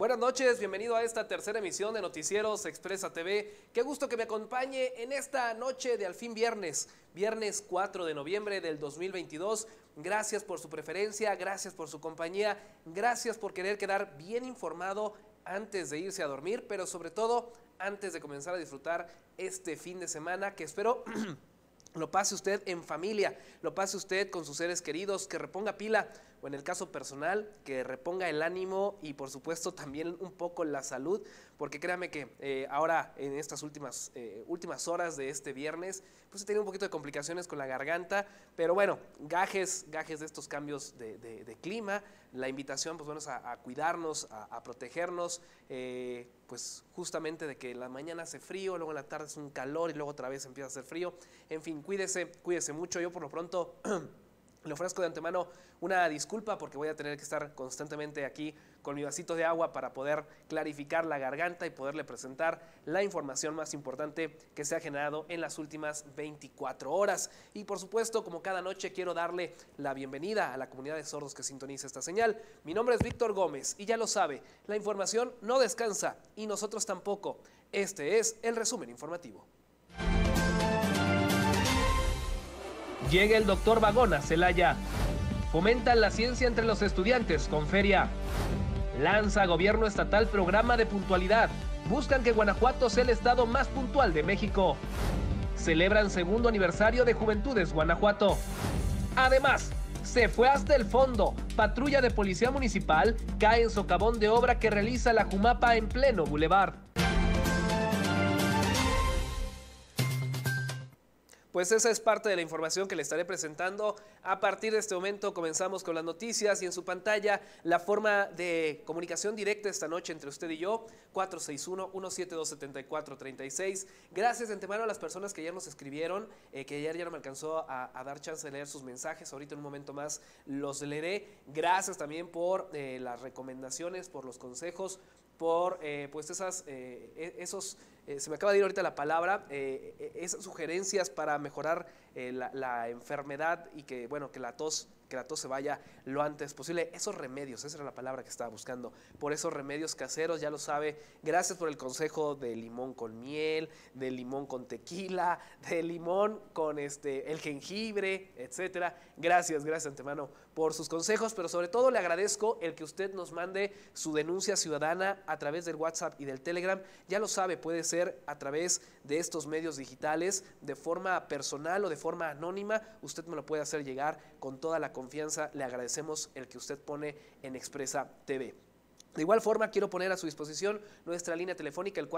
Buenas noches, bienvenido a esta tercera emisión de Noticieros Expresa TV. Qué gusto que me acompañe en esta noche de al fin viernes 4 de noviembre del 2022. Gracias por su preferencia, gracias por su compañía, gracias por querer quedar bien informado antes de irse a dormir, pero sobre todo antes de comenzar a disfrutar este fin de semana que espero lo pase usted en familia, lo pase usted con sus seres queridos, que reponga pila, o en el caso personal, que reponga el ánimo y por supuesto también un poco la salud, porque créame que ahora en estas últimas horas de este viernes, pues he tenido un poquito de complicaciones con la garganta, pero bueno, gajes de estos cambios de clima, la invitación pues bueno es a cuidarnos, a protegernos, pues justamente de que en la mañana hace frío, luego en la tarde es un calor y luego otra vez empieza a hacer frío, en fin, cuídese mucho. Yo por lo pronto le ofrezco de antemano una disculpa porque voy a tener que estar constantemente aquí con mi vasito de agua para poder clarificar la garganta y poderle presentar la información más importante que se ha generado en las últimas 24 horas. Y por supuesto, como cada noche, quiero darle la bienvenida a la comunidad de sordos que sintoniza esta señal. Mi nombre es Víctor Gómez y ya lo sabe, la información no descansa y nosotros tampoco. Este es el resumen informativo. Llega el doctor Vagón a Celaya. Fomentan la ciencia entre los estudiantes con feria. Lanza gobierno estatal programa de puntualidad. Buscan que Guanajuato sea el estado más puntual de México. Celebran segundo aniversario de Juventudes Guanajuato. Además, se fue hasta el fondo. Patrulla de policía municipal cae en socavón de obra que realiza la Jumapa en pleno bulevar. Pues esa es parte de la información que le estaré presentando. A partir de este momento comenzamos con las noticias y en su pantalla la forma de comunicación directa esta noche entre usted y yo, 461-172-7436. Gracias de antemano a las personas que ayer nos escribieron, que ayer ya no me alcanzó a dar chance de leer sus mensajes, ahorita en un momento más los leeré. Gracias también por las recomendaciones, por los consejos, por pues esos se me acaba de ir ahorita la palabra, esas sugerencias para mejorar la enfermedad y que bueno que la tos se vaya lo antes posible. Esos remedios, esa era la palabra que estaba buscando, por esos remedios caseros, ya lo sabe. Gracias por el consejo de limón con miel, de limón con tequila, de limón con el jengibre, etcétera. Gracias de antemano por sus consejos, pero sobre todo le agradezco el que usted nos mande su denuncia ciudadana a través del WhatsApp y del Telegram. Ya lo sabe, puede ser a través de estos medios digitales, de forma personal o de forma anónima. Usted me lo puede hacer llegar con toda la confianza. Le agradecemos el que usted pone en Expresa TV. De igual forma, quiero poner a su disposición nuestra línea telefónica, el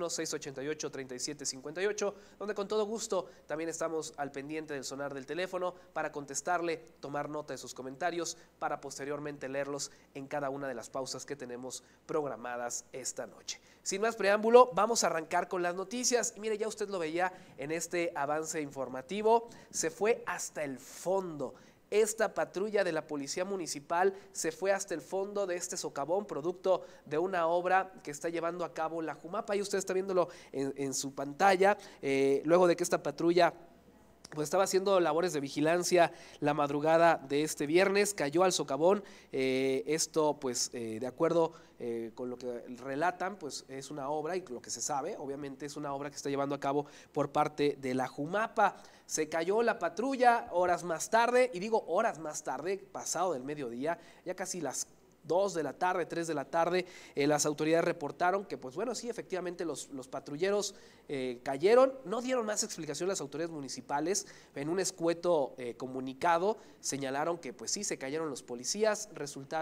461-688-3758, donde con todo gusto también estamos al pendiente del sonar del teléfono para contestarle, tomar nota de sus comentarios, para posteriormente leerlos en cada una de las pausas que tenemos programadas esta noche. Sin más preámbulo, vamos a arrancar con las noticias. Y mire, ya usted lo veía en este avance informativo, se fue hasta el fondo. Esta patrulla de la policía municipal se fue hasta el fondo de este socavón, producto de una obra que está llevando a cabo la Jumapa, y usted está viéndolo en su pantalla, luego de que esta patrulla pues estaba haciendo labores de vigilancia la madrugada de este viernes, cayó al socavón. Esto pues de acuerdo con lo que relatan, pues es una obra, y lo que se sabe obviamente es una obra que está llevando a cabo por parte de la Jumapa. Se cayó la patrulla horas más tarde, y digo horas más tarde, pasado del mediodía, ya casi las 2 de la tarde, 3 de la tarde, las autoridades reportaron que pues bueno, sí, efectivamente los patrulleros cayeron. No dieron más explicación las autoridades municipales. En un escueto comunicado señalaron que pues sí, se cayeron los policías,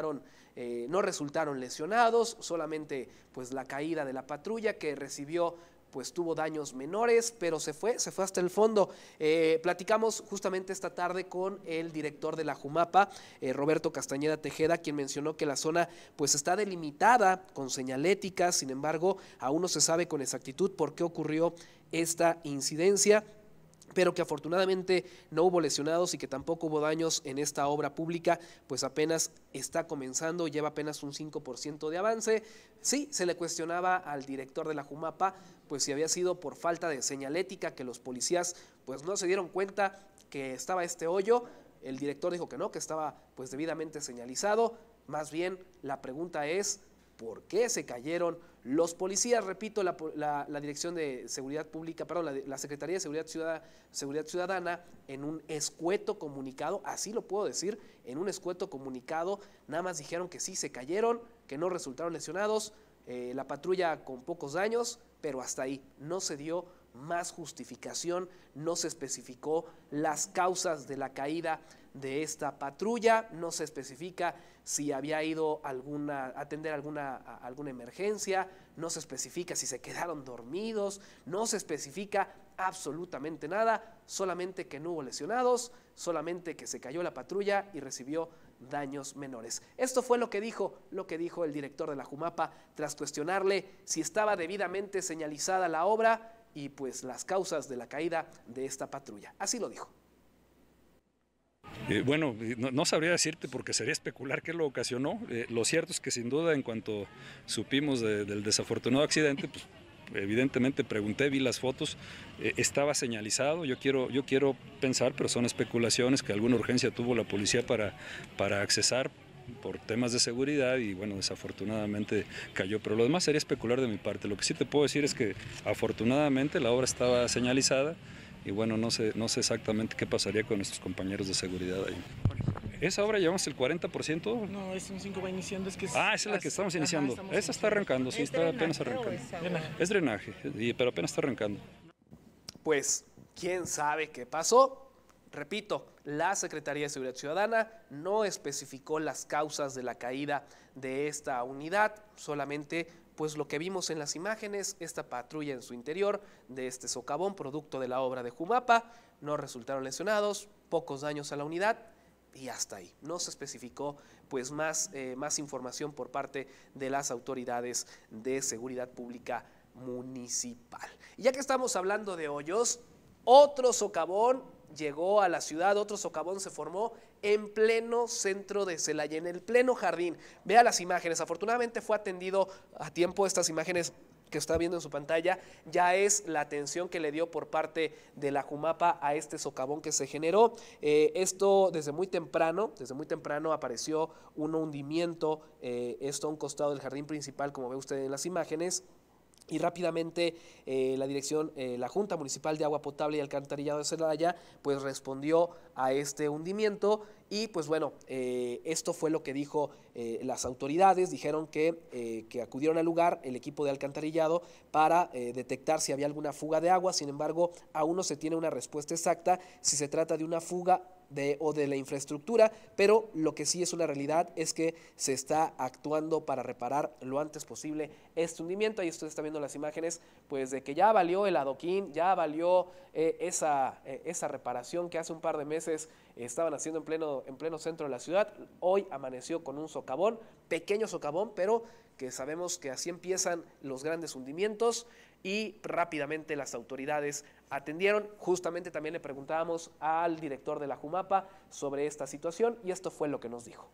no resultaron lesionados, solamente pues la caída de la patrulla que recibió pues tuvo daños menores, pero se fue hasta el fondo. Platicamos justamente esta tarde con el director de la Jumapa, Roberto Castañeda Tejeda, quien mencionó que la zona pues está delimitada con señaléticas. Sin embargo, aún no se sabe con exactitud por qué ocurrió esta incidencia, pero que afortunadamente no hubo lesionados y que tampoco hubo daños en esta obra pública, pues apenas está comenzando, lleva apenas un 5% de avance. Sí, se le cuestionaba al director de la Jumapa, pues si había sido por falta de señalética, que los policías pues no se dieron cuenta que estaba este hoyo. El director dijo que no, que estaba pues debidamente señalizado. Más bien la pregunta es, por qué se cayeron los policías. Repito, la Dirección de Seguridad Pública, perdón, la Secretaría de Seguridad Ciudadana, en un escueto comunicado, así lo puedo decir, en un escueto comunicado, nada más dijeron que sí se cayeron, que no resultaron lesionados, la patrulla con pocos daños, pero hasta ahí no se dio más justificación, no se especificó las causas de la caída de esta patrulla, no se especifica si había ido a atender alguna emergencia, no se especifica si se quedaron dormidos, no se especifica absolutamente nada, solamente que no hubo lesionados, solamente que se cayó la patrulla y recibió daños menores. Esto fue lo que dijo el director de la Jumapa tras cuestionarle si estaba debidamente señalizada la obra y pues las causas de la caída de esta patrulla. Así lo dijo. Bueno, no sabría decirte porque sería especular qué lo ocasionó. Lo cierto es que sin duda en cuanto supimos del desafortunado accidente, pues evidentemente pregunté, vi las fotos, estaba señalizado. Yo quiero pensar, pero son especulaciones, que alguna urgencia tuvo la policía para accesar por temas de seguridad y bueno, desafortunadamente cayó, pero lo demás sería especular de mi parte. Lo que sí te puedo decir es que afortunadamente la obra estaba señalizada y bueno, no sé exactamente qué pasaría con nuestros compañeros de seguridad ahí. ¿Esa obra llevamos el 40%? No, es un 5 va iniciando. Esa es la que estamos iniciando. Esa está arrancando, sí, está apenas arrancando. Es drenaje, pero apenas está arrancando. Pues, ¿quién sabe qué pasó? Repito, la Secretaría de Seguridad Ciudadana no especificó las causas de la caída de esta unidad, solamente pues lo que vimos en las imágenes, esta patrulla en su interior de este socavón, producto de la obra de Jumapa, no resultaron lesionados, pocos daños a la unidad y hasta ahí. No se especificó pues más información por parte de las autoridades de seguridad pública municipal. Y ya que estamos hablando de hoyos, otro socavón llegó a la ciudad, otro socavón se formó en pleno centro de Celaya, en el pleno jardín. Vea las imágenes, afortunadamente fue atendido a tiempo. Estas imágenes que está viendo en su pantalla ya es la atención que le dio por parte de la Jumapa a este socavón que se generó. Esto desde muy temprano apareció un hundimiento, esto a un costado del jardín principal, como ve usted en las imágenes. Y rápidamente la Junta Municipal de Agua Potable y Alcantarillado de Celaya pues respondió a este hundimiento y pues bueno, esto fue lo que dijo las autoridades. Dijeron que acudieron al lugar el equipo de alcantarillado para detectar si había alguna fuga de agua. Sin embargo, aún no se tiene una respuesta exacta si se trata de una fuga o de la infraestructura, pero lo que sí es una realidad es que se está actuando para reparar lo antes posible este hundimiento. Ahí usted está viendo las imágenes pues de que ya valió el adoquín, ya valió esa reparación que hace un par de meses estaban haciendo en pleno centro de la ciudad. Hoy amaneció con un socavón, pequeño socavón, pero que sabemos que así empiezan los grandes hundimientos y rápidamente las autoridades atendieron. Justamente también le preguntábamos al director de la Jumapa sobre esta situación y esto fue lo que nos dijo.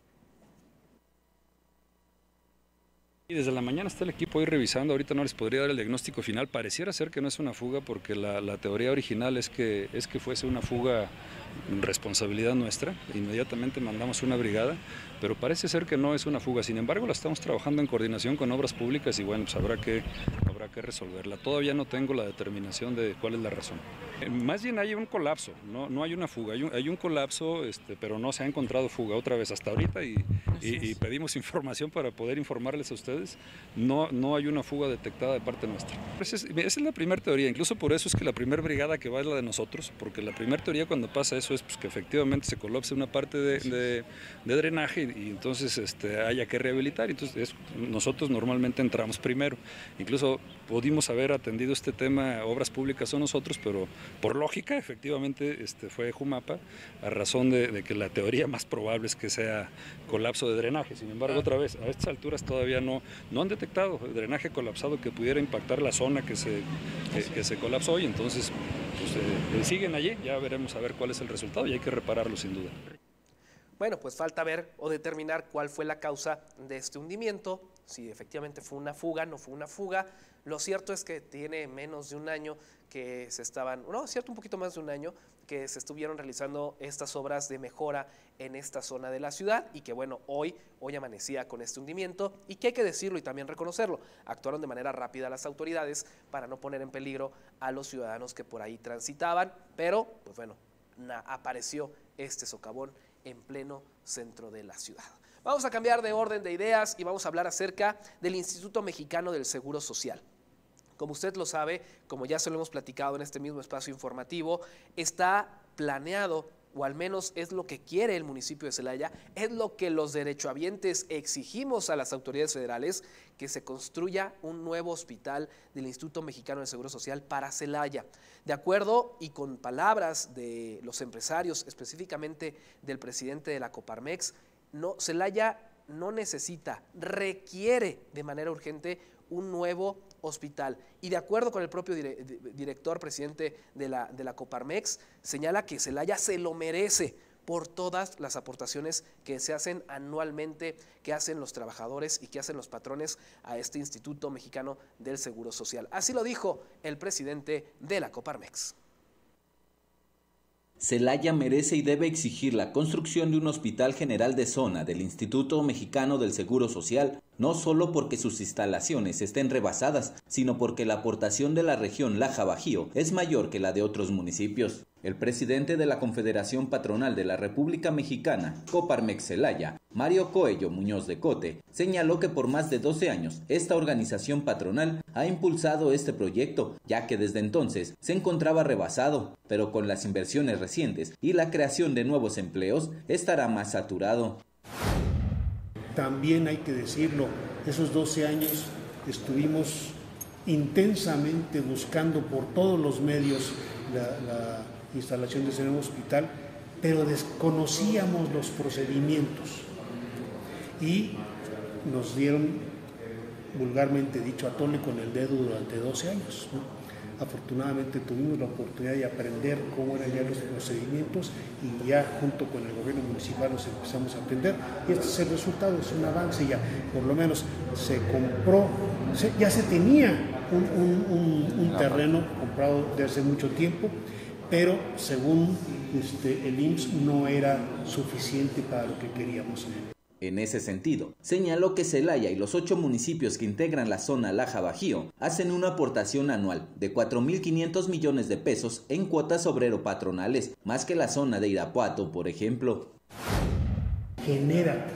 Y desde la mañana está el equipo ahí revisando, ahorita no les podría dar el diagnóstico final, pareciera ser que no es una fuga porque la teoría original es que fuese una fuga responsabilidad nuestra, inmediatamente mandamos una brigada, pero parece ser que no es una fuga. Sin embargo, la estamos trabajando en coordinación con obras públicas y bueno, pues habrá que resolverla. Todavía no tengo la determinación de cuál es la razón. Más bien hay un colapso, no hay una fuga, hay un colapso, pero no se ha encontrado fuga otra vez hasta ahorita y pedimos información para poder informarles a ustedes. No hay una fuga detectada de parte nuestra. Esa es la primera teoría, incluso por eso es que la primera brigada que va es la de nosotros, porque la primera teoría cuando pasa eso es pues, que efectivamente se colapse una parte de drenaje y entonces haya que rehabilitar. Entonces nosotros normalmente entramos primero. Incluso pudimos haber atendido este tema, obras públicas son nosotros, pero por lógica efectivamente fue Jumapa, a razón de que la teoría más probable es que sea colapso de drenaje. Sin embargo, otra vez, a estas alturas todavía no han detectado drenaje colapsado que pudiera impactar la zona que se colapsó y entonces pues, siguen allí, ya veremos a ver cuál es el resultado y hay que repararlo sin duda. Bueno, pues falta ver o determinar cuál fue la causa de este hundimiento si efectivamente fue una fuga, no fue una fuga. Lo cierto es que tiene menos de un año que se estaban, no, cierto, un poquito más de un año que se estuvieron realizando estas obras de mejora en esta zona de la ciudad y que bueno, hoy amanecía con este hundimiento y que hay que decirlo y también reconocerlo, actuaron de manera rápida las autoridades para no poner en peligro a los ciudadanos que por ahí transitaban, pero pues bueno, apareció este socavón en pleno centro de la ciudad. Vamos a cambiar de orden de ideas y vamos a hablar acerca del Instituto Mexicano del Seguro Social. Como usted lo sabe, como ya se lo hemos platicado en este mismo espacio informativo, está planeado, o al menos es lo que quiere el municipio de Celaya, es lo que los derechohabientes exigimos a las autoridades federales, que se construya un nuevo hospital del Instituto Mexicano del Seguro Social para Celaya. De acuerdo y con palabras de los empresarios, específicamente del presidente de la Coparmex, Celaya no necesita, requiere de manera urgente un nuevo hospital. Y de acuerdo con el propio director, presidente de la Coparmex, señala que Celaya se lo merece por todas las aportaciones que se hacen anualmente, que hacen los trabajadores y que hacen los patrones a este Instituto Mexicano del Seguro Social. Así lo dijo el presidente de la Coparmex. Celaya merece y debe exigir la construcción de un hospital general de zona del Instituto Mexicano del Seguro Social, no solo porque sus instalaciones estén rebasadas, sino porque la aportación de la región Laja-Bajío es mayor que la de otros municipios. El presidente de la Confederación Patronal de la República Mexicana, Coparmex Celaya, Mario Coello Muñoz de Cote, señaló que por más de 12 años esta organización patronal ha impulsado este proyecto, ya que desde entonces se encontraba rebasado, pero con las inversiones recientes y la creación de nuevos empleos estará más saturado. También hay que decirlo, esos 12 años estuvimos intensamente buscando por todos los medios la instalación de ese nuevo hospital, pero desconocíamos los procedimientos y nos dieron, vulgarmente dicho, a tole con el dedo durante 12 años, ¿no? Afortunadamente tuvimos la oportunidad de aprender cómo eran ya los procedimientos y ya junto con el gobierno municipal nos empezamos a aprender y este es el resultado, es un avance. Ya por lo menos se compró, ya se tenía un terreno comprado de hace mucho tiempo, pero según el IMSS no era suficiente para lo que queríamos. En ese sentido, señaló que Celaya y los 8 municipios que integran la zona Laja-Bajío hacen una aportación anual de 4.500 millones de pesos en cuotas obrero-patronales, más que la zona de Irapuato, por ejemplo. Genera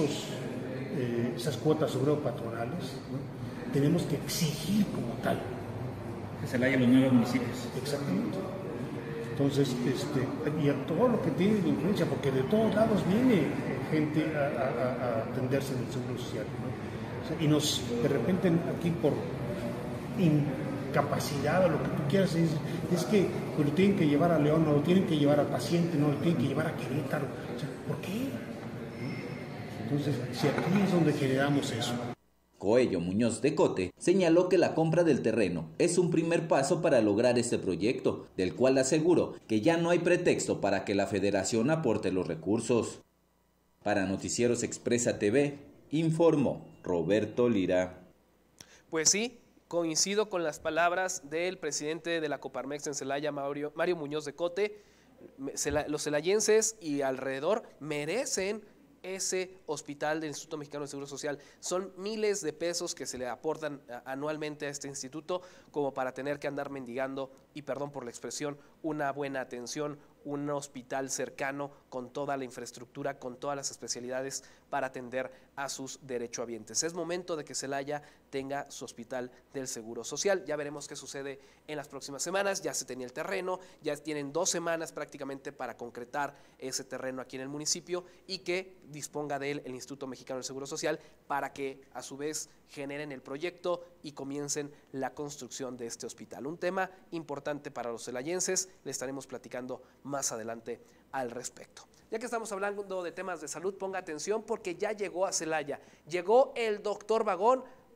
esas cuotas obrero-patronales, ¿no? Tenemos que exigir como tal. Que Celaya y los 9 municipios. Exactamente. Entonces, y a todo lo que tiene de influencia, porque de todos lados viene gente a atenderse en el Seguro Social, ¿no? O sea, y de repente aquí por incapacidad o lo que tú quieras, es que pues, lo tienen que llevar a León, no lo tienen que llevar a Paciente, no lo tienen que llevar a Querétaro. O sea, ¿por qué? Entonces, si aquí es donde generamos eso. Coello Muñoz de Cote señaló que la compra del terreno es un primer paso para lograr este proyecto, del cual aseguró que ya no hay pretexto para que la federación aporte los recursos. Para Noticieros Expresa TV, informó Roberto Lira. Pues sí, coincido con las palabras del presidente de la Coparmex en Celaya, Mario Muñoz de Cote. Los celayenses y alrededor merecen ese hospital del Instituto Mexicano de Seguro Social. Son miles de pesos que se le aportan anualmente a este instituto como para tener que andar mendigando, y perdón por la expresión, una buena atención, un hospital cercano con toda la infraestructura, con todas las especialidades para atender a sus derechohabientes. Es momento de que Celaya tenga su hospital del Seguro Social. Ya veremos qué sucede en las próximas semanas. Ya se tenía el terreno, ya tienen 2 semanas prácticamente para concretar ese terreno aquí en el municipio y que disponga de él el Instituto Mexicano del Seguro Social para que a su vez generen el proyecto y comiencen la construcción de este hospital. Un tema importante para los celayenses, le estaremos platicando más adelante al respecto. Ya que estamos hablando de temas de salud, ponga atención porque ya llegó a Celaya, llegó el doctor Vagón,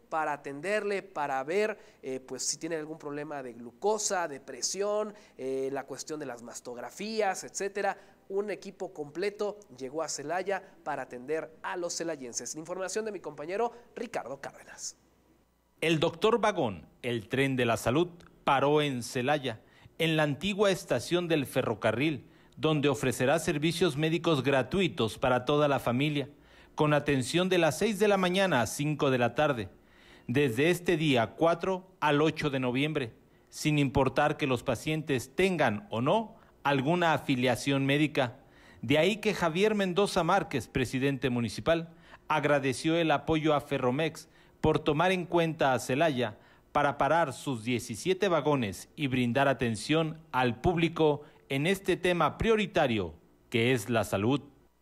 para atenderle, para ver pues si tiene algún problema de glucosa, de presión, la cuestión de las mastografías, etcétera. Un equipo completo llegó a Celaya para atender a los celayenses. Información de mi compañero Ricardo Cárdenas. El doctor Vagón, el tren de la salud, paró en Celaya, en la antigua estación del ferrocarril, donde ofrecerá servicios médicos gratuitos para toda la familia, con atención de las 6 de la mañana a 5 de la tarde, desde este día 4 al 8 de noviembre, sin importar que los pacientes tengan o no alguna afiliación médica. De ahí que Javier Mendoza Márquez, presidente municipal, agradeció el apoyo a Ferromex por tomar en cuenta a Celaya para parar sus 17 vagones y brindar atención al público en este tema prioritario que es la salud.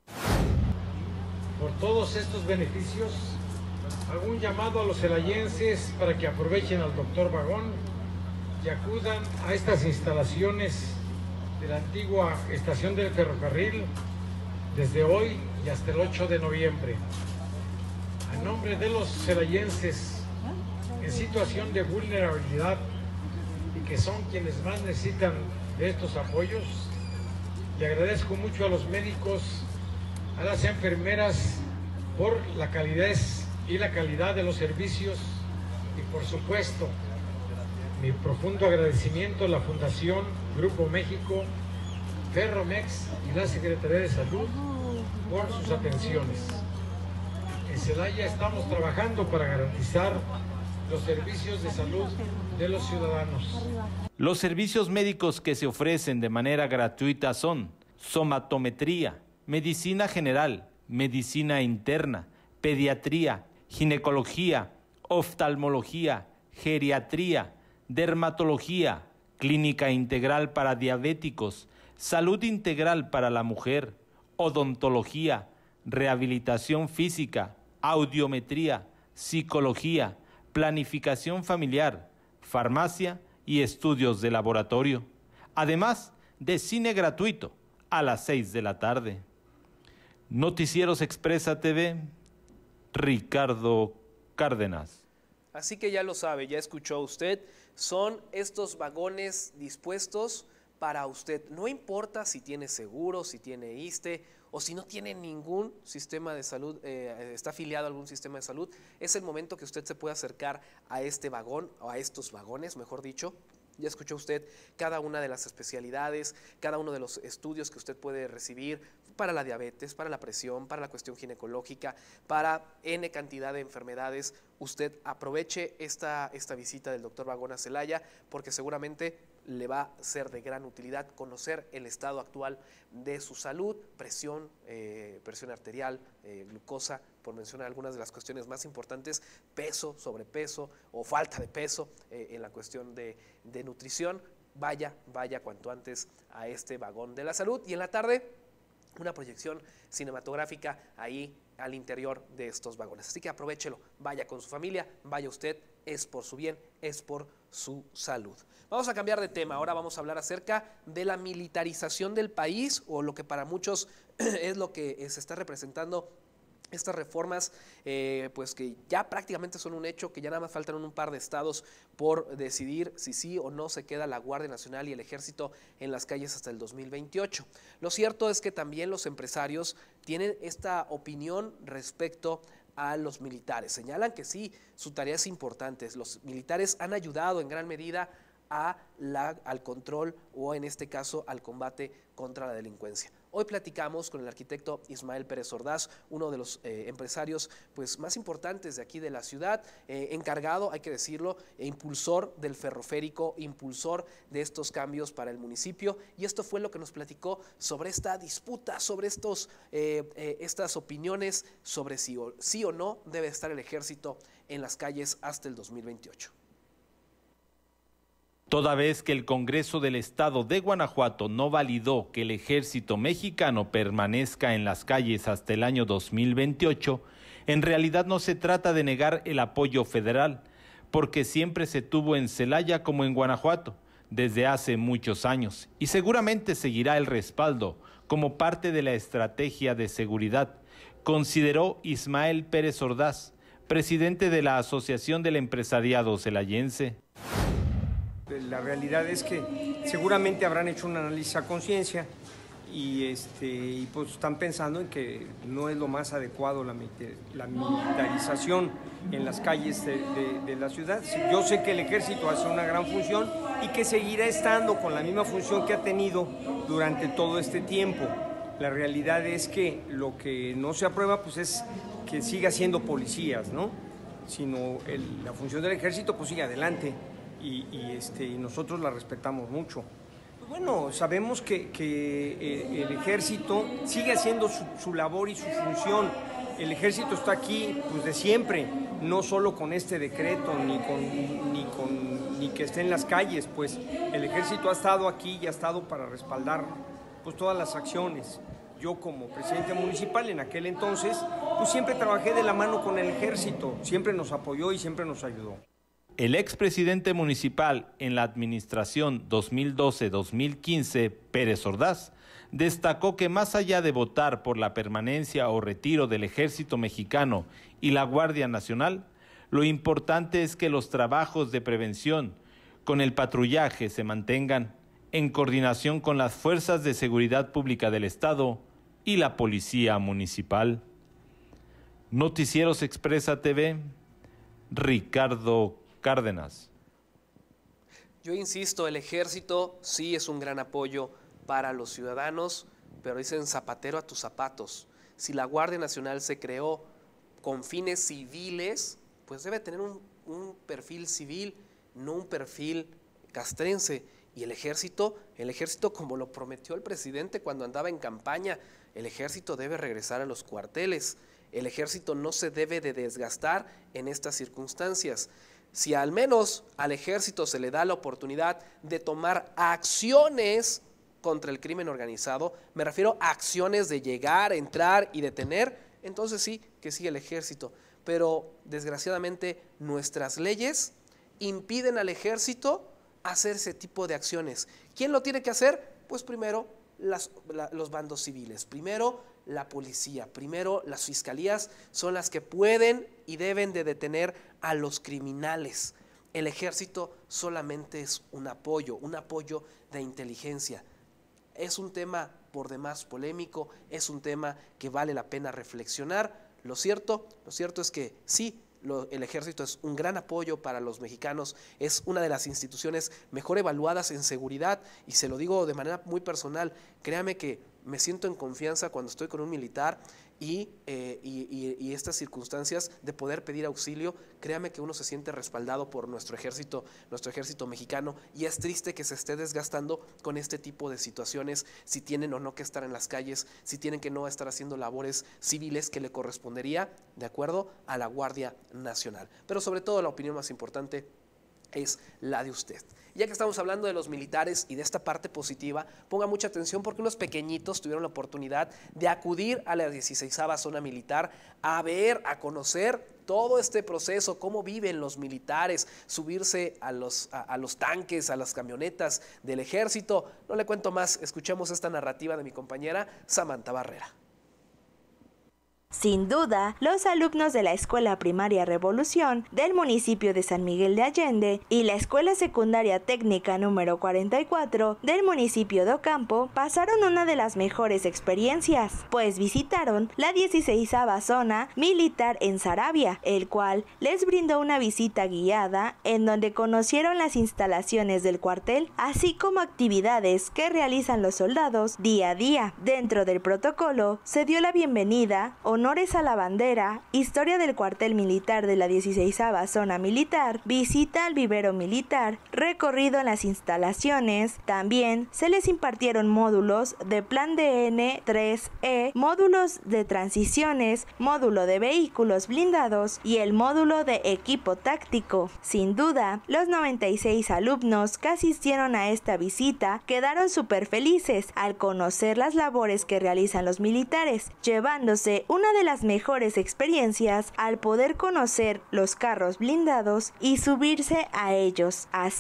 Por todos estos beneficios, hago un llamado a los celayenses para que aprovechen al doctor Vagón y acudan a estas instalaciones de la antigua estación del ferrocarril desde hoy y hasta el 8 de noviembre. A nombre de los celayenses en situación de vulnerabilidad y que son quienes más necesitan de estos apoyos, le agradezco mucho a los médicos, a las enfermeras por la calidez y la calidad de los servicios y por supuesto mi profundo agradecimiento a la Fundación Grupo México, Ferromex y la Secretaría de Salud por sus atenciones. En Celaya estamos trabajando para garantizar los servicios de salud de los ciudadanos. Los servicios médicos que se ofrecen de manera gratuita son somatometría, medicina general, medicina interna, pediatría, ginecología, oftalmología, geriatría, dermatología, clínica integral para diabéticos, salud integral para la mujer, odontología, rehabilitación física, audiometría, psicología, planificación familiar, farmacia y estudios de laboratorio, además de cine gratuito a las 6 de la tarde. Noticieros Expresa TV, Ricardo Cárdenas. Así que ya lo sabe, ya escuchó usted, son estos vagones dispuestos para usted. No importa si tiene seguro, si tiene ISSSTE o si no tiene ningún sistema de salud, está afiliado a algún sistema de salud, es el momento que usted se puede acercar a este vagón, o a estos vagones, mejor dicho. Ya escuchó usted cada una de las especialidades, cada uno de los estudios que usted puede recibir para la diabetes, para la presión, para la cuestión ginecológica, para N cantidad de enfermedades. Usted aproveche esta visita del doctor Vagón a Celaya porque seguramente le va a ser de gran utilidad conocer el estado actual de su salud, presión arterial, glucosa, por mencionar algunas de las cuestiones más importantes, peso, sobrepeso o falta de peso en la cuestión de nutrición. Vaya cuanto antes a este vagón de la salud. Y en la tarde, una proyección cinematográfica ahí al interior de estos vagones. Así que aprovéchelo, vaya con su familia, vaya usted, es por su bien, es por su salud. Vamos a cambiar de tema, ahora vamos a hablar acerca de la militarización del país, o lo que para muchos es lo que se está representando. Estas reformas, pues que ya prácticamente son un hecho, que ya nada más faltan un par de estados por decidir si sí o no se queda la Guardia Nacional y el Ejército en las calles hasta el 2028. Lo cierto es que también los empresarios tienen esta opinión respecto a los militares. Señalan que sí, su tarea es importante. Los militares han ayudado en gran medida al control o en este caso al combate contra la delincuencia. Hoy platicamos con el arquitecto Ismael Pérez Ordaz, uno de los empresarios pues, más importantes de aquí de la ciudad, encargado, hay que decirlo, impulsor del ferroférico, impulsor de estos cambios para el municipio, y esto fue lo que nos platicó sobre esta disputa, sobre estas opiniones sobre si o no debe estar el ejército en las calles hasta el 2028. Toda vez que el Congreso del Estado de Guanajuato no validó que el ejército mexicano permanezca en las calles hasta el año 2028, en realidad no se trata de negar el apoyo federal, porque siempre se tuvo en Celaya como en Guanajuato, desde hace muchos años, y seguramente seguirá el respaldo como parte de la estrategia de seguridad, consideró Ismael Pérez Ordaz, presidente de la Asociación del Empresariado Celayense. La realidad es que seguramente habrán hecho un análisis a conciencia y pues están pensando en que no es lo más adecuado la militarización en las calles de la ciudad. Yo sé que el ejército hace una gran función y que seguirá estando con la misma función que ha tenido durante todo este tiempo. La realidad es que lo que no se aprueba pues es que siga siendo policías, ¿no? Sino la función del ejército pues sigue adelante y nosotros la respetamos mucho. Bueno, sabemos que el ejército sigue haciendo su labor y su función. El ejército está aquí pues de siempre, no solo con este decreto ni que esté en las calles, pues el ejército ha estado aquí y ha estado para respaldar pues todas las acciones. Yo como presidente municipal en aquel entonces pues siempre trabajé de la mano con el ejército, siempre nos apoyó y siempre nos ayudó. El expresidente municipal en la administración 2012-2015, Pérez Ordaz, destacó que más allá de votar por la permanencia o retiro del Ejército Mexicano y la Guardia Nacional, lo importante es que los trabajos de prevención con el patrullaje se mantengan en coordinación con las Fuerzas de Seguridad Pública del Estado y la Policía Municipal. Noticieros Expresa TV, Ricardo Cárdenas. Yo insisto, el ejército sí es un gran apoyo para los ciudadanos, pero dicen zapatero a tus zapatos. Si la Guardia Nacional se creó con fines civiles, pues debe tener un perfil civil, no un perfil castrense. Y el ejército, como lo prometió el presidente cuando andaba en campaña, el ejército debe regresar a los cuarteles. El ejército no se debe de desgastar en estas circunstancias. Si al menos al ejército se le da la oportunidad de tomar acciones contra el crimen organizado, me refiero a acciones de llegar, entrar y detener, entonces sí, que sigue el ejército. Pero desgraciadamente nuestras leyes impiden al ejército hacer ese tipo de acciones. ¿Quién lo tiene que hacer? Pues primero los bandos civiles, primero la policía, primero las fiscalías son las que pueden y deben de detener a los criminales. El ejército solamente es un apoyo de inteligencia. Es un tema por demás polémico, es un tema que vale la pena reflexionar. Lo cierto es que sí, el ejército es un gran apoyo para los mexicanos, es una de las instituciones mejor evaluadas en seguridad y se lo digo de manera muy personal, créame que me siento en confianza cuando estoy con un militar y estas circunstancias de poder pedir auxilio, créame que uno se siente respaldado por nuestro ejército mexicano y es triste que se esté desgastando con este tipo de situaciones, si tienen o no que estar en las calles, si tienen que no estar haciendo labores civiles que le correspondería de acuerdo a la Guardia Nacional. Pero sobre todo la opinión más importante es la de usted. Ya que estamos hablando de los militares y de esta parte positiva, ponga mucha atención porque unos pequeñitos tuvieron la oportunidad de acudir a la 16ª zona militar a ver, a conocer todo este proceso, cómo viven los militares, subirse a los tanques, a las camionetas del ejército. No le cuento más, escuchemos esta narrativa de mi compañera Samantha Barrera. Sin duda, los alumnos de la Escuela Primaria Revolución del municipio de San Miguel de Allende y la Escuela Secundaria Técnica número 44 del municipio de Ocampo pasaron una de las mejores experiencias, pues visitaron la 16ª zona militar en Saravia, el cual les brindó una visita guiada en donde conocieron las instalaciones del cuartel, así como actividades que realizan los soldados día a día. Dentro del protocolo se dio la bienvenida, honores a la bandera, historia del cuartel militar de la 16ª zona militar, visita al vivero militar, recorrido en las instalaciones. También se les impartieron módulos de plan DN 3E, módulos de transiciones, módulo de vehículos blindados y el módulo de equipo táctico. Sin duda, los 96 alumnos que asistieron a esta visita quedaron súper felices al conocer las labores que realizan los militares, llevándose una de las mejores experiencias al poder conocer los carros blindados y subirse a ellos, así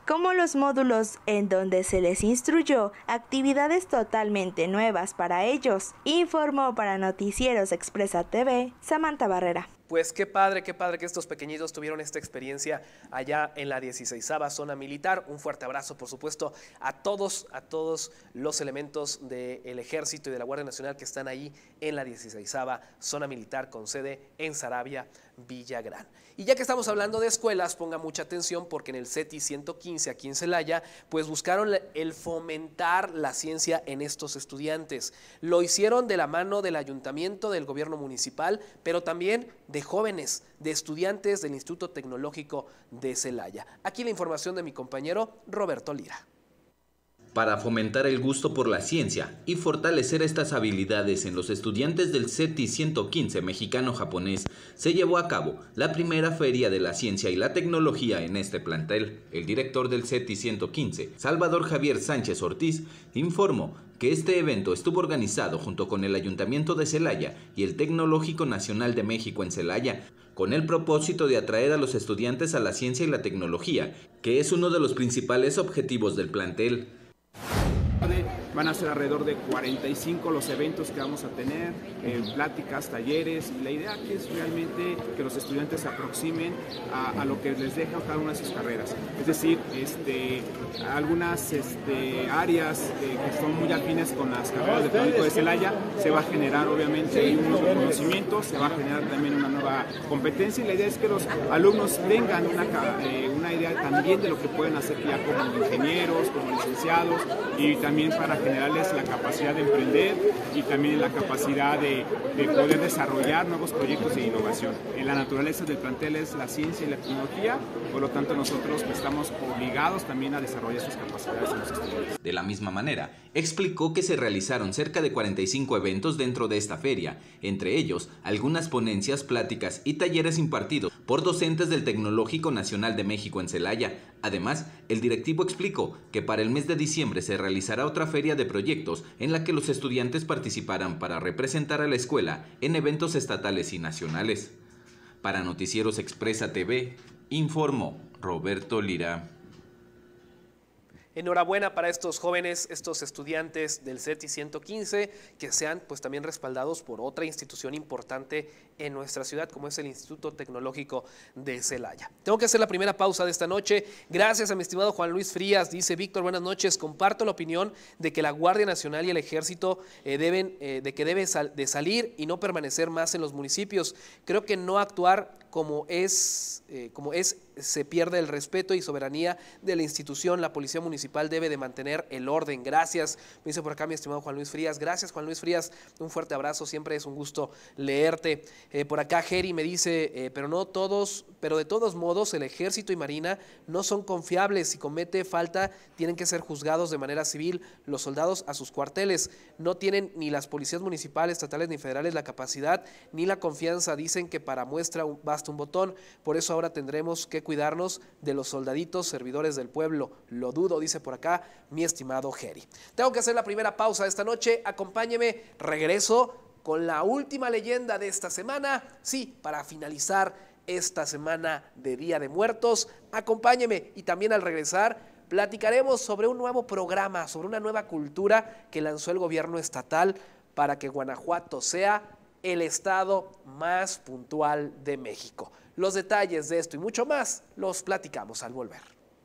como los módulos en donde se les instruyó actividades totalmente nuevas para ellos, informó para Noticieros Expresa TV, Samantha Barrera. Pues qué padre que estos pequeñitos tuvieron esta experiencia allá en la 16ª Zona Militar. Un fuerte abrazo, por supuesto, a todos los elementos del Ejército y de la Guardia Nacional que están ahí en la 16ª Zona Militar con sede en Sarabia, Villagrán. Y ya que estamos hablando de escuelas, ponga mucha atención porque en el CETI 115 aquí en Celaya, pues buscaron el fomentar la ciencia en estos estudiantes. Lo hicieron de la mano del ayuntamiento, del gobierno municipal, pero también de jóvenes, de estudiantes del Instituto Tecnológico de Celaya. Aquí la información de mi compañero Roberto Lira. Para fomentar el gusto por la ciencia y fortalecer estas habilidades en los estudiantes del CETI 115 mexicano-japonés, se llevó a cabo la primera Feria de la Ciencia y la Tecnología en este plantel. El director del CETI 115, Salvador Javier Sánchez Ortiz, informó que este evento estuvo organizado junto con el Ayuntamiento de Celaya y el Tecnológico Nacional de México en Celaya, con el propósito de atraer a los estudiantes a la ciencia y la tecnología, que es uno de los principales objetivos del plantel. Van a ser alrededor de 45 los eventos que vamos a tener, pláticas, talleres. La idea aquí es realmente que los estudiantes se aproximen a lo que les deja cada una de sus carreras. Es decir, algunas áreas que son muy afines con las carreras de técnico de Celaya, se va a generar obviamente un nuevo conocimiento, se va a generar también una nueva competencia y la idea es que los alumnos tengan una idea también de lo que pueden hacer ya como ingenieros, como licenciados y también para generarles la capacidad de emprender y también la capacidad de poder desarrollar nuevos proyectos de innovación. En la naturaleza del plantel es la ciencia y la tecnología, por lo tanto nosotros estamos obligados también a desarrollar esas capacidades en los estudiantes. De la misma manera, explicó que se realizaron cerca de 45 eventos dentro de esta feria, entre ellos algunas ponencias, pláticas y talleres impartidos por docentes del Tecnológico Nacional de México en Celaya. Además, el directivo explicó que para el mes de diciembre se realizará otra feria de proyectos en la que los estudiantes participarán para representar a la escuela en eventos estatales y nacionales. Para Noticieros Expresa TV, informó Roberto Lira. Enhorabuena para estos jóvenes, estos estudiantes del CETI 115, que sean pues también respaldados por otra institución importante en nuestra ciudad, como es el Instituto Tecnológico de Celaya. Tengo que hacer la primera pausa de esta noche. Gracias a mi estimado Juan Luis Frías. Dice Víctor, buenas noches. Comparto la opinión de que la Guardia Nacional y el Ejército debe salir y no permanecer más en los municipios. Creo que no actuar como es, se pierde el respeto y soberanía de la institución. La Policía Municipal debe de mantener el orden. Gracias, me dice por acá mi estimado Juan Luis Frías. Gracias, Juan Luis Frías, un fuerte abrazo, siempre es un gusto leerte. Por acá Geri me dice, pero de todos modos el Ejército y Marina no son confiables. Si comete falta, tienen que ser juzgados de manera civil. Los soldados a sus cuarteles. No tienen ni las policías municipales, estatales ni federales la capacidad ni la confianza. Dicen que para muestra basta un botón, por eso ahora tendremos que cuidarnos de los soldaditos servidores del pueblo. Lo dudo, dice por acá mi estimado Geri. Tengo que hacer la primera pausa de esta noche, acompáñeme, regreso con la última leyenda de esta semana, sí, para finalizar esta semana de Día de Muertos. Acompáñeme y también al regresar platicaremos sobre un nuevo programa, sobre una nueva cultura que lanzó el gobierno estatal para que Guanajuato sea el estado más puntual de México. Los detalles de esto y mucho más los platicamos al volver.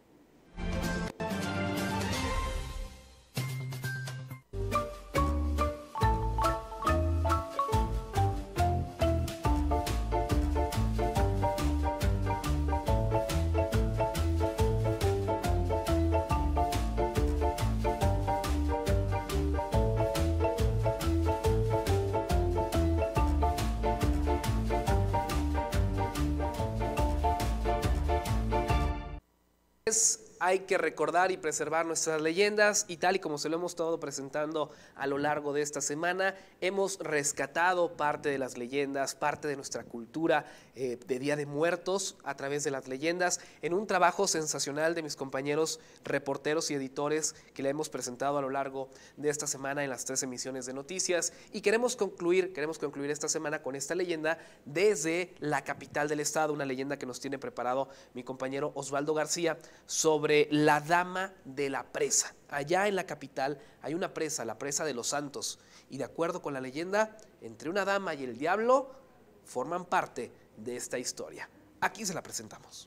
Hay que recordar y preservar nuestras leyendas y tal y como se lo hemos estado presentando a lo largo de esta semana, hemos rescatado parte de las leyendas, parte de nuestra cultura de Día de Muertos a través de las leyendas en un trabajo sensacional de mis compañeros reporteros y editores que le hemos presentado a lo largo de esta semana en las 3 emisiones de noticias y queremos concluir esta semana con esta leyenda desde la capital del estado, una leyenda que nos tiene preparado mi compañero Osvaldo García sobre sobre la Dama de la Presa. Allá en la capital hay una presa, la Presa de los Santos, y de acuerdo con la leyenda, entre una dama y el diablo forman parte de esta historia. Aquí se la presentamos.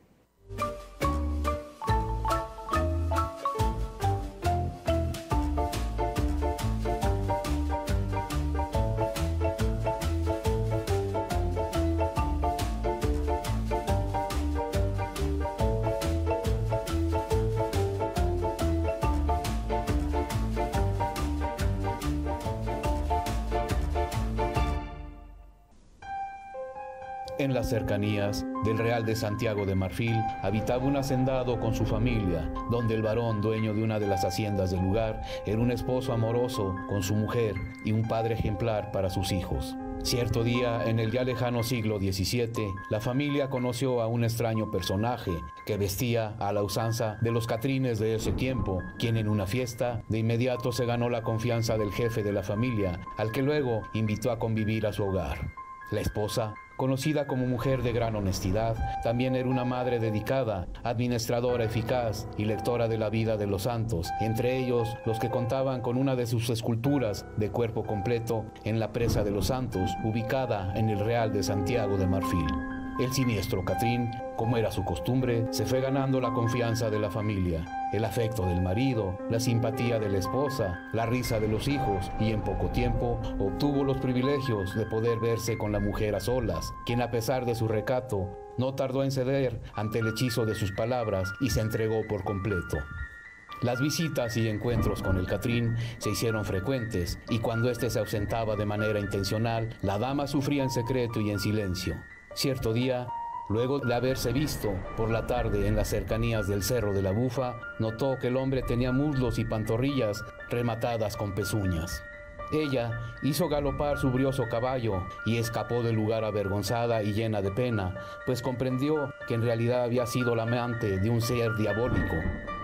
En las cercanías del Real de Santiago de Marfil habitaba un hacendado con su familia, donde el varón, dueño de una de las haciendas del lugar, era un esposo amoroso con su mujer y un padre ejemplar para sus hijos. Cierto día, en el ya lejano siglo XVII, la familia conoció a un extraño personaje que vestía a la usanza de los catrines de ese tiempo, quien en una fiesta de inmediato se ganó la confianza del jefe de la familia, al que luego invitó a convivir a su hogar. La esposa, conocida como mujer de gran honestidad, también era una madre dedicada, administradora eficaz y lectora de la vida de los santos, entre ellos los que contaban con una de sus esculturas de cuerpo completo en la Presa de los Santos, ubicada en el Real de Santiago de Marfil. El siniestro Catrín, como era su costumbre, se fue ganando la confianza de la familia, el afecto del marido, la simpatía de la esposa, la risa de los hijos, y en poco tiempo obtuvo los privilegios de poder verse con la mujer a solas, quien a pesar de su recato, no tardó en ceder ante el hechizo de sus palabras y se entregó por completo. Las visitas y encuentros con el Catrín se hicieron frecuentes, y cuando éste se ausentaba de manera intencional, la dama sufría en secreto y en silencio. Cierto día, luego de haberse visto por la tarde en las cercanías del Cerro de la Bufa, notó que el hombre tenía muslos y pantorrillas rematadas con pezuñas. Ella hizo galopar su brioso caballo y escapó del lugar avergonzada y llena de pena, pues comprendió que en realidad había sido la amante de un ser diabólico.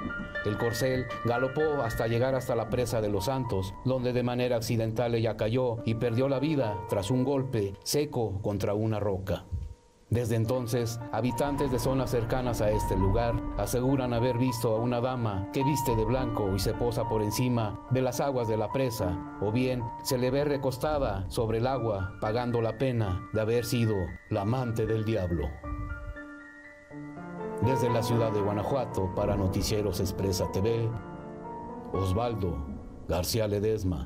El corcel galopó hasta llegar hasta la Presa de los Santos, donde de manera accidental ella cayó y perdió la vida tras un golpe seco contra una roca. Desde entonces, habitantes de zonas cercanas a este lugar aseguran haber visto a una dama que viste de blanco y se posa por encima de las aguas de la presa, o bien se le ve recostada sobre el agua pagando la pena de haber sido la amante del diablo. Desde la ciudad de Guanajuato, para Noticieros Expresa TV, Osvaldo García Ledesma.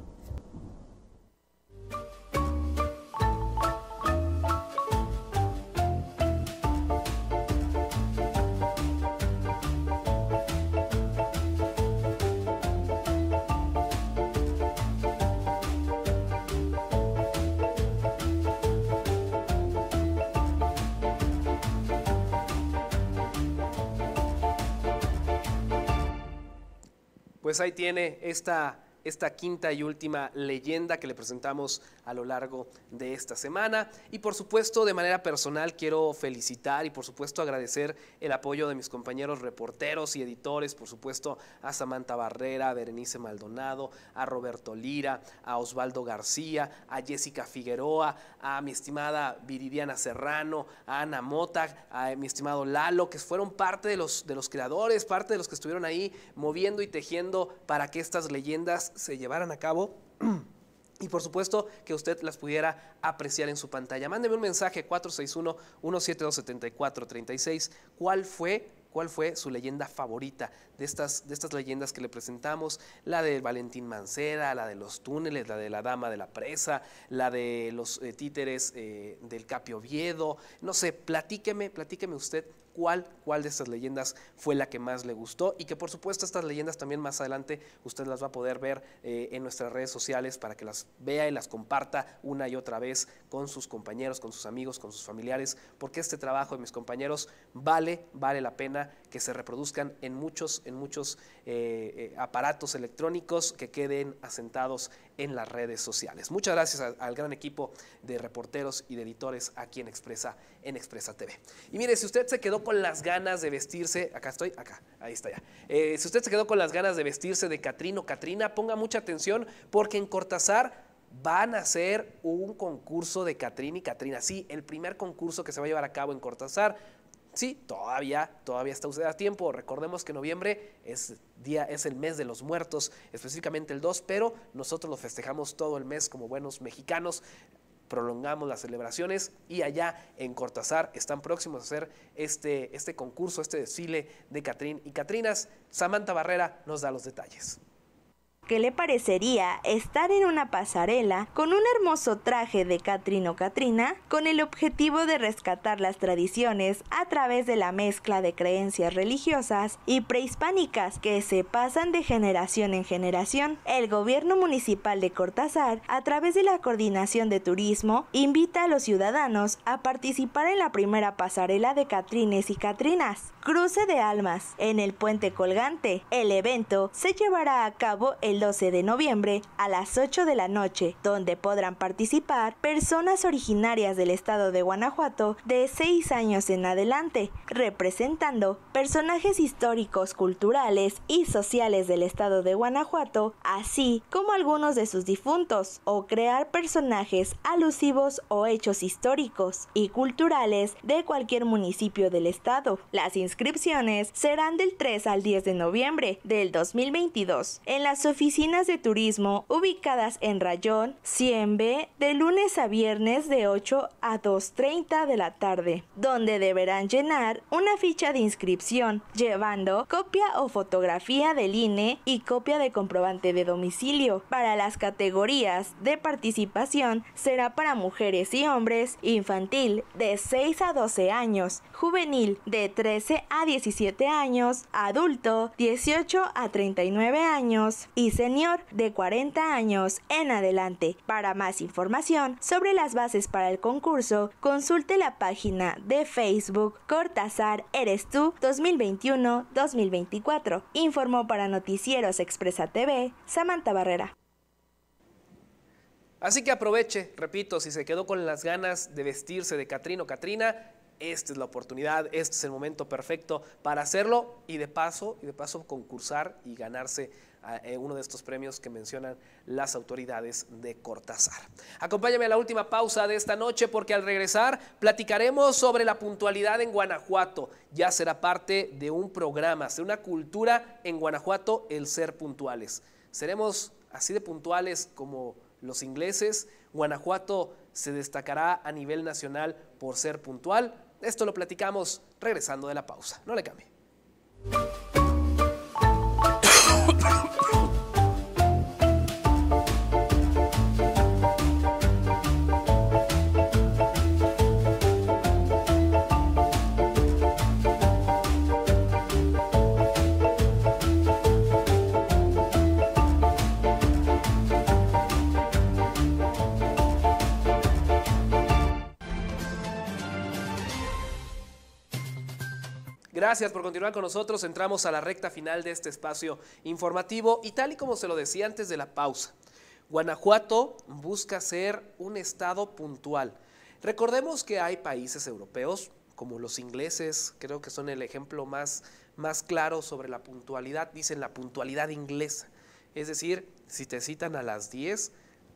Pues ahí tiene esta quinta y última leyenda que le presentamos a lo largo de esta semana. Y por supuesto, de manera personal, quiero felicitar y por supuesto agradecer el apoyo de mis compañeros reporteros y editores, por supuesto a Samantha Barrera, a Berenice Maldonado, a Roberto Lira, a Osvaldo García, a Jessica Figueroa, a mi estimada Viridiana Serrano, a Ana Mota, a mi estimado Lalo, que fueron parte de los creadores, parte de los que estuvieron ahí moviendo y tejiendo para que estas leyendas se llevaran a cabo y por supuesto que usted las pudiera apreciar en su pantalla. Mándeme un mensaje 461-172-7436. ¿Cuál fue su leyenda favorita de estas leyendas que le presentamos? La de Valentín Mancera, la de los túneles, la de la Dama de la Presa, la de los títeres del Capi Oviedo. No sé, platíqueme usted cuál de estas leyendas fue la que más le gustó, y que por supuesto estas leyendas también más adelante usted las va a poder ver en nuestras redes sociales para que las vea y las comparta una y otra vez con sus compañeros, con sus amigos, con sus familiares, porque este trabajo de mis compañeros vale la pena que se reproduzcan en muchos aparatos electrónicos que queden asentados en las redes sociales. Muchas gracias al gran equipo de reporteros y de editores aquí en Expresa TV. Y mire, si usted se quedó con las ganas de vestirse, ahí está ya. Si usted se quedó con las ganas de vestirse de Catrín o Catrina, ponga mucha atención, porque en Cortázar van a hacer un concurso de Catrín y Catrina. Sí, el primer concurso que se va a llevar a cabo en Cortázar. Sí, todavía está usted a tiempo. Recordemos que noviembre es el mes de los muertos, específicamente el 2, pero nosotros lo festejamos todo el mes como buenos mexicanos. Prolongamos las celebraciones y allá en Cortázar están próximos a hacer este concurso, este desfile de Catrín y Catrinas. Samantha Barrera nos da los detalles. ¿Qué le parecería estar en una pasarela con un hermoso traje de Catrín o Catrina con el objetivo de rescatar las tradiciones a través de la mezcla de creencias religiosas y prehispánicas que se pasan de generación en generación? El gobierno municipal de Cortázar, a través de la Coordinación de Turismo, invita a los ciudadanos a participar en la primera pasarela de Catrines y Catrinas, Cruce de Almas, en el Puente Colgante. El evento se llevará a cabo el 12 de noviembre a las 8 de la noche, donde podrán participar personas originarias del estado de Guanajuato de 6 años en adelante, representando personajes históricos, culturales y sociales del estado de Guanajuato, así como algunos de sus difuntos, o crear personajes alusivos o hechos históricos y culturales de cualquier municipio del estado. Las inscripciones serán del 3 al 10 de noviembre del 2022 en las oficinas de turismo ubicadas en Rayón 100B de lunes a viernes de 8 a 2:30 de la tarde, donde deberán llenar una ficha de inscripción llevando copia o fotografía del INE y copia de comprobante de domicilio. Para las categorías de participación será para mujeres y hombres, infantil de 6 a 12 años, juvenil de 13 a 17 años, adulto 18 a 39 años y senior de 40 años en adelante. Para más información sobre las bases para el concurso, consulte la página de Facebook Cortázar Eres Tú 2021-2024. Informó para Noticieros Expresa TV, Samantha Barrera. Así que aproveche, repito, si se quedó con las ganas de vestirse de Catrín o Catrina, esta es la oportunidad, este es el momento perfecto para hacerlo y de paso concursar y ganarse uno de estos premios que mencionan las autoridades de Cortázar. Acompáñame a la última pausa de esta noche porque al regresar platicaremos sobre la puntualidad en Guanajuato. Ya será parte de un programa, será una cultura en Guanajuato el ser puntuales. Seremos así de puntuales como los ingleses. Guanajuato se destacará a nivel nacional por ser puntual. Esto lo platicamos regresando de la pausa. No le cambie. Gracias por continuar con nosotros. Entramos a la recta final de este espacio informativo y tal y como se lo decía antes de la pausa, Guanajuato busca ser un estado puntual. Recordemos que hay países europeos como los ingleses, creo que son el ejemplo más claro sobre la puntualidad, dicen la puntualidad inglesa. Es decir, si te citan a las 10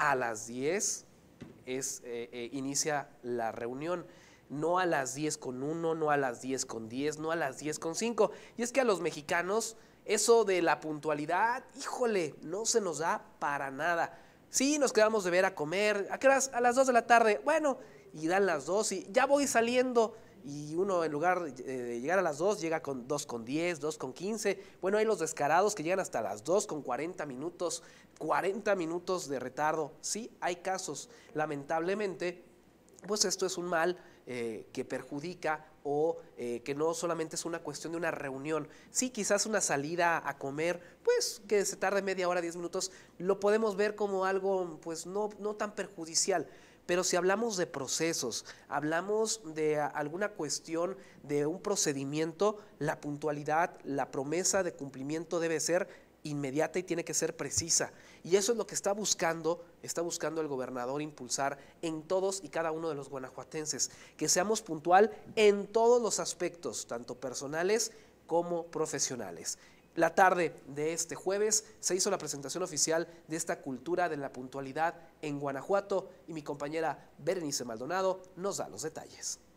inicia la reunión. No a las 10:01, no a las 10:10, no a las 10:05. Y es que a los mexicanos eso de la puntualidad, híjole, no se nos da para nada. Sí, nos quedamos de ver a comer, ¿a qué horas? A las 2 de la tarde. Bueno, y dan las 2 y ya voy saliendo. Y uno en lugar de llegar a las 2 llega con 2:10, 2:15. Bueno, hay los descarados que llegan hasta las 2:40 minutos, 40 minutos de retardo. Sí, hay casos. Lamentablemente, pues esto es un mal que perjudica o que no solamente es una cuestión de una reunión. Sí, quizás una salida a comer, pues que se tarde media hora, 10 minutos, lo podemos ver como algo pues no tan perjudicial. Pero si hablamos de procesos, hablamos de alguna cuestión, de un procedimiento, la puntualidad, la promesa de cumplimiento debe ser inmediata y tiene que ser precisa. Y eso es lo que está buscando el gobernador impulsar en todos y cada uno de los guanajuatenses, que seamos puntual en todos los aspectos, tanto personales como profesionales. La tarde de este jueves se hizo la presentación oficial de esta cultura de la puntualidad en Guanajuato y mi compañera Berenice Maldonado nos da los detalles.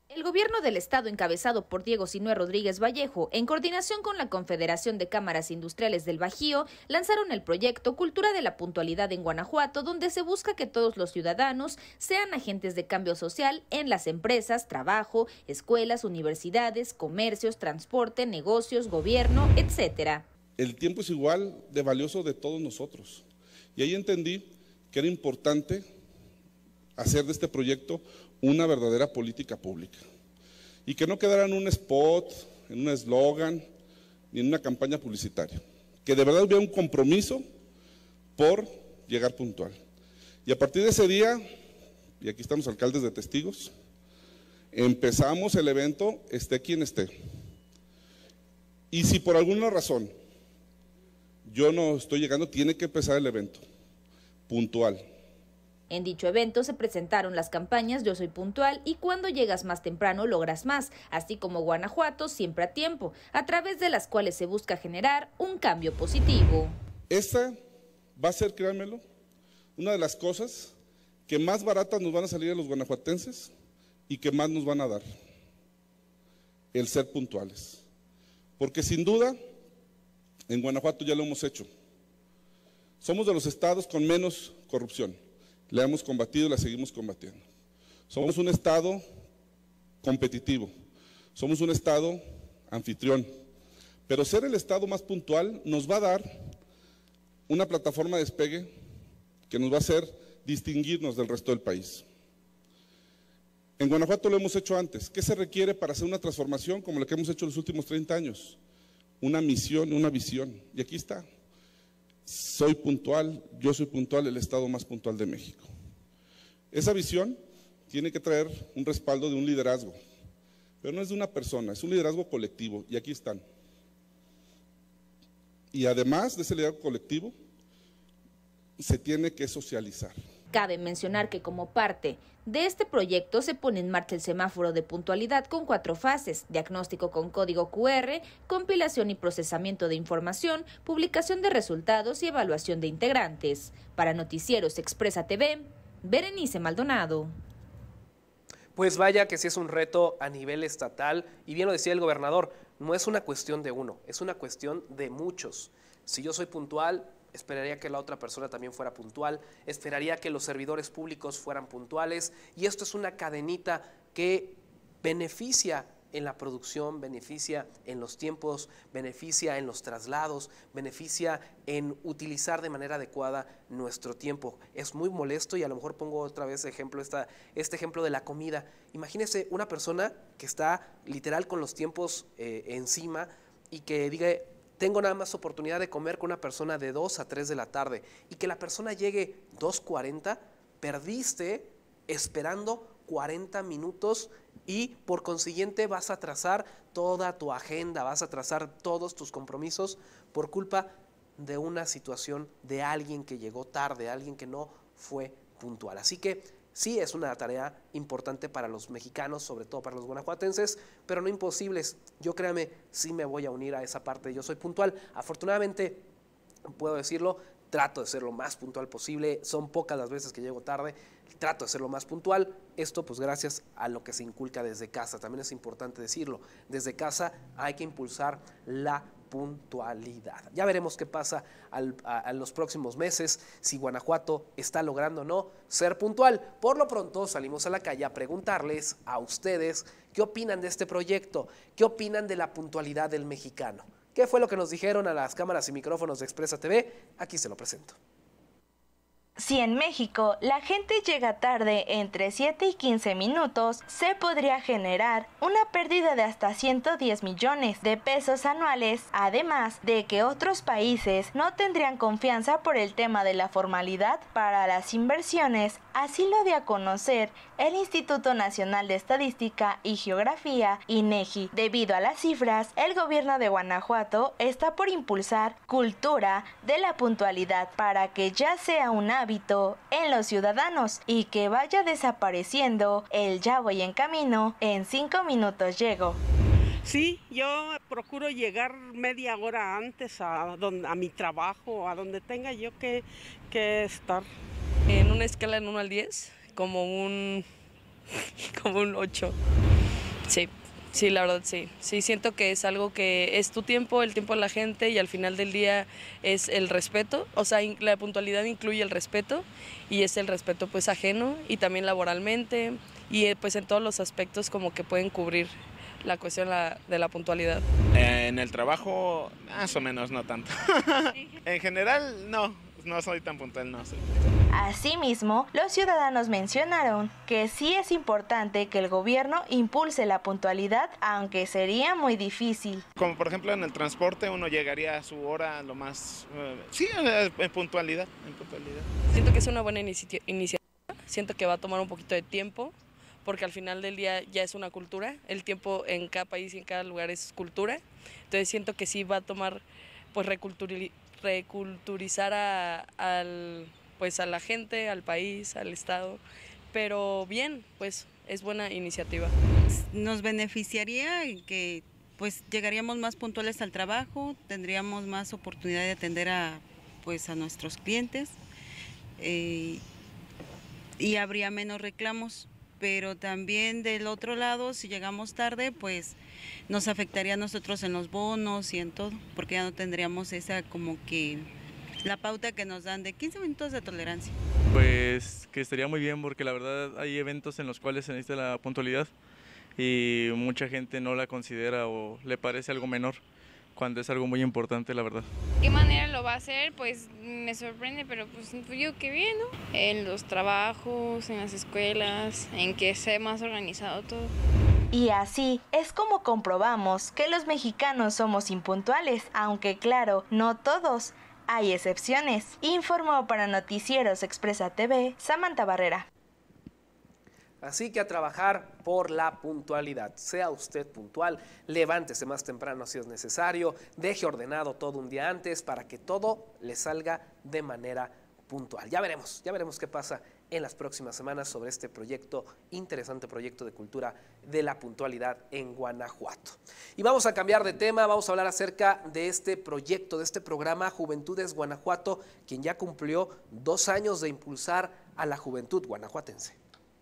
El gobierno del estado, encabezado por Diego Sinué Rodríguez Vallejo, en coordinación con la Confederación de Cámaras Industriales del Bajío, lanzaron el proyecto Cultura de la Puntualidad en Guanajuato, donde se busca que todos los ciudadanos sean agentes de cambio social en las empresas, trabajo, escuelas, universidades, comercios, transporte, negocios, gobierno, etcétera. El tiempo es igual de valioso de todos nosotros. Y ahí entendí que era importante hacer de este proyecto una verdadera política pública y que no quedara en un spot, en un eslogan, ni en una campaña publicitaria, que de verdad hubiera un compromiso por llegar puntual. Y a partir de ese día, y aquí están los alcaldes de testigos, empezamos el evento, esté quien esté. Y si por alguna razón yo no estoy llegando, tiene que empezar el evento puntual. En dicho evento se presentaron las campañas Yo Soy Puntual y Cuando llegas más temprano logras más, así como Guanajuato siempre a tiempo, a través de las cuales se busca generar un cambio positivo. Esta va a ser, créanmelo, una de las cosas que más baratas nos van a salir a los guanajuatenses y que más nos van a dar, el ser puntuales. Porque sin duda, en Guanajuato ya lo hemos hecho. Somos de los estados con menos corrupción. La hemos combatido y la seguimos combatiendo. Somos un estado competitivo, somos un estado anfitrión, pero ser el estado más puntual nos va a dar una plataforma de despegue que nos va a hacer distinguirnos del resto del país. En Guanajuato lo hemos hecho antes. ¿Qué se requiere para hacer una transformación como la que hemos hecho los últimos 30 años? Una misión, una visión, y aquí está. Soy puntual, yo soy puntual, el estado más puntual de México. Esa visión tiene que traer un respaldo de un liderazgo, pero no es de una persona, es un liderazgo colectivo, y aquí están. Y además de ese liderazgo colectivo, se tiene que socializar. Cabe mencionar que como parte de este proyecto se pone en marcha el semáforo de puntualidad con 4 fases: diagnóstico con código QR, compilación y procesamiento de información, publicación de resultados y evaluación de integrantes. Para Noticieros Expresa TV, Berenice Maldonado. Pues vaya que sí es un reto a nivel estatal, y bien lo decía el gobernador, no es una cuestión de uno, es una cuestión de muchos. Si yo soy puntual, esperaría que la otra persona también fuera puntual, esperaría que los servidores públicos fueran puntuales, y esto es una cadenita que beneficia en la producción, beneficia en los tiempos, beneficia en los traslados, beneficia en utilizar de manera adecuada nuestro tiempo. Es muy molesto, y a lo mejor pongo otra vez este ejemplo de la comida. Imagínese una persona que está literal con los tiempos encima y que diga: tengo nada más oportunidad de comer con una persona de 2 a 3 de la tarde, y que la persona llegue 2:40, perdiste esperando 40 minutos y por consiguiente vas a atrasar toda tu agenda, vas a atrasar todos tus compromisos por culpa de una situación de alguien que llegó tarde, alguien que no fue puntual. Así que sí es una tarea importante para los mexicanos, sobre todo para los guanajuatenses, pero no imposibles. Yo, créame, sí me voy a unir a esa parte. Yo soy puntual. Afortunadamente, puedo decirlo, trato de ser lo más puntual posible. Son pocas las veces que llego tarde. Trato de ser lo más puntual. Esto pues gracias a lo que se inculca desde casa. También es importante decirlo. Desde casa hay que impulsar la puntualidad. Ya veremos qué pasa a los próximos meses, si Guanajuato está logrando o no ser puntual. Por lo pronto salimos a la calle a preguntarles a ustedes qué opinan de este proyecto, qué opinan de la puntualidad del mexicano. ¿Qué fue lo que nos dijeron a las cámaras y micrófonos de Expresa TV? Aquí se lo presento. Si en México la gente llega tarde entre 7 y 15 minutos, se podría generar una pérdida de hasta 110 millones de pesos anuales, además de que otros países no tendrían confianza por el tema de la formalidad para las inversiones. Así lo dio a conocer el Instituto Nacional de Estadística y Geografía, INEGI. Debido a las cifras, el gobierno de Guanajuato está por impulsar cultura de la puntualidad para que ya sea un hábito en los ciudadanos y que vaya desapareciendo el ya voy en camino, en 5 minutos llego. Sí, yo procuro llegar media hora antes a mi trabajo, a donde tenga yo que estar. En una escala en 1 al 10, como un 8. Sí, la verdad sí. Sí, siento que es algo que es tu tiempo, el tiempo de la gente y al final del día es el respeto. O sea, la puntualidad incluye el respeto y es el respeto pues ajeno y también laboralmente y pues en todos los aspectos como que pueden cubrir la cuestión de la puntualidad. En el trabajo, más o menos, no tanto. En general, no soy tan puntual, no soy. Asimismo, los ciudadanos mencionaron que sí es importante que el gobierno impulse la puntualidad, aunque sería muy difícil. Como por ejemplo en el transporte uno llegaría a su hora lo más... en puntualidad. Siento que es una buena iniciativa, siento que va a tomar un poquito de tiempo, porque al final del día ya es una cultura, el tiempo en cada país y en cada lugar es cultura, entonces siento que sí va a tomar, pues reculturizar a la gente, al país, al Estado, pero bien, pues es buena iniciativa. Nos beneficiaría que pues llegaríamos más puntuales al trabajo, tendríamos más oportunidad de atender a nuestros clientes y habría menos reclamos, pero también del otro lado, si llegamos tarde, pues nos afectaría a nosotros en los bonos y en todo, porque ya no tendríamos esa como que la pauta que nos dan de 15 minutos de tolerancia. Pues que estaría muy bien porque la verdad hay eventos en los cuales se necesita la puntualidad y mucha gente no la considera o le parece algo menor cuando es algo muy importante, la verdad. ¿De qué manera lo va a hacer? Pues me sorprende, pero pues yo qué bien, ¿no? En los trabajos, en las escuelas, en que sea más organizado todo. Y así es como comprobamos que los mexicanos somos impuntuales, aunque claro, no todos. Hay excepciones. Informó para Noticieros Expresa TV, Samantha Barrera. Así que a trabajar por la puntualidad. Sea usted puntual, levántese más temprano si es necesario, deje ordenado todo un día antes para que todo le salga de manera puntual. Ya veremos qué pasa en las próximas semanas sobre este proyecto, interesante proyecto de cultura de la puntualidad en Guanajuato. Y vamos a cambiar de tema, vamos a hablar acerca de este proyecto, de este programa Juventudes Guanajuato, quien ya cumplió 2 años de impulsar a la juventud guanajuatense.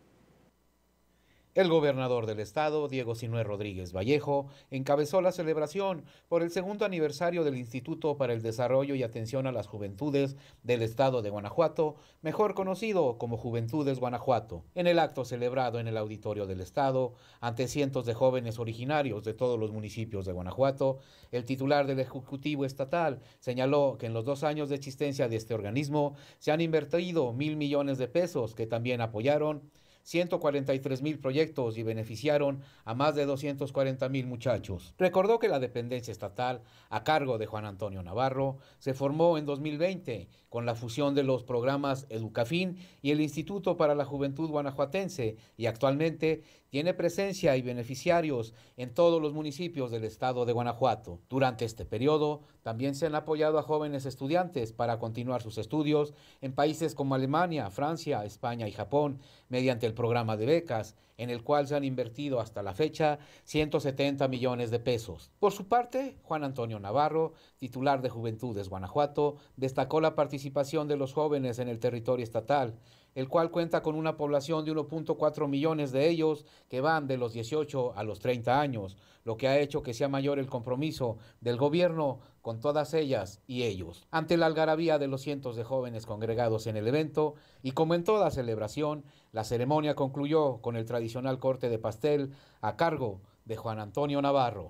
El gobernador del estado, Diego Sinue Rodríguez Vallejo, encabezó la celebración por el 2º aniversario del Instituto para el Desarrollo y Atención a las Juventudes del estado de Guanajuato, mejor conocido como Juventudes Guanajuato. En el acto celebrado en el auditorio del estado, ante cientos de jóvenes originarios de todos los municipios de Guanajuato, el titular del Ejecutivo Estatal señaló que en los 2 años de existencia de este organismo se han invertido 1,000 millones de pesos que también apoyaron 143,000 proyectos y beneficiaron a más de 240,000 muchachos. Recordó que la dependencia estatal, a cargo de Juan Antonio Navarro, se formó en 2020 con la fusión de los programas Educafin y el Instituto para la Juventud Guanajuatense y actualmente tiene presencia y beneficiarios en todos los municipios del estado de Guanajuato. Durante este periodo también se han apoyado a jóvenes estudiantes para continuar sus estudios en países como Alemania, Francia, España y Japón mediante el programa de becas, en el cual se han invertido hasta la fecha 170 millones de pesos. Por su parte, Juan Antonio Navarro, titular de Juventudes Guanajuato, destacó la participación de los jóvenes en el territorio estatal, el cual cuenta con una población de 1.4 millones de ellos que van de los 18 a los 30 años, lo que ha hecho que sea mayor el compromiso del gobierno con todas ellas y ellos. Ante la algarabía de los cientos de jóvenes congregados en el evento, y como en toda celebración, la ceremonia concluyó con el tradicional corte de pastel a cargo de Juan Antonio Navarro.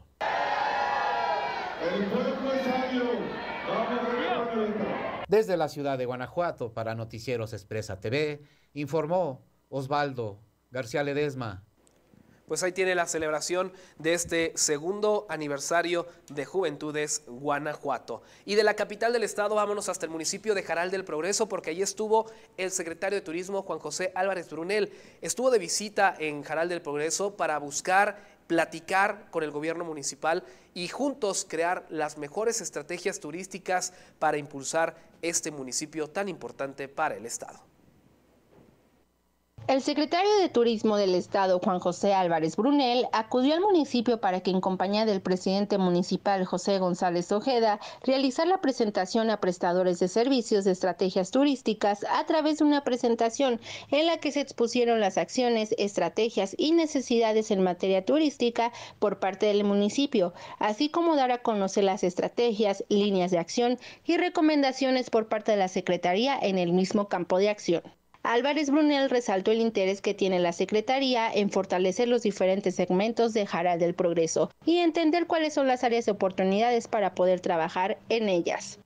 Desde la ciudad de Guanajuato, para Noticieros Expresa TV, informó Osvaldo García Ledesma. Pues ahí tiene la celebración de este 2º aniversario de Juventudes Guanajuato. Y de la capital del estado vámonos hasta el municipio de Jaral del Progreso, porque allí estuvo el secretario de Turismo Juan José Álvarez Brunel. Estuvo de visita en Jaral del Progreso para buscar platicar con el gobierno municipal y juntos crear las mejores estrategias turísticas para impulsar este municipio tan importante para el estado. El secretario de Turismo del Estado, Juan José Álvarez Brunel, acudió al municipio para que en compañía del presidente municipal, José González Ojeda, realizar la presentación a prestadores de servicios de estrategias turísticas a través de una presentación en la que se expusieron las acciones, estrategias y necesidades en materia turística por parte del municipio, así como dar a conocer las estrategias, líneas de acción y recomendaciones por parte de la Secretaría en el mismo campo de acción. Álvarez Brunel resaltó el interés que tiene la Secretaría en fortalecer los diferentes segmentos de Jaral del Progreso y entender cuáles son las áreas de oportunidades para poder trabajar en ellas.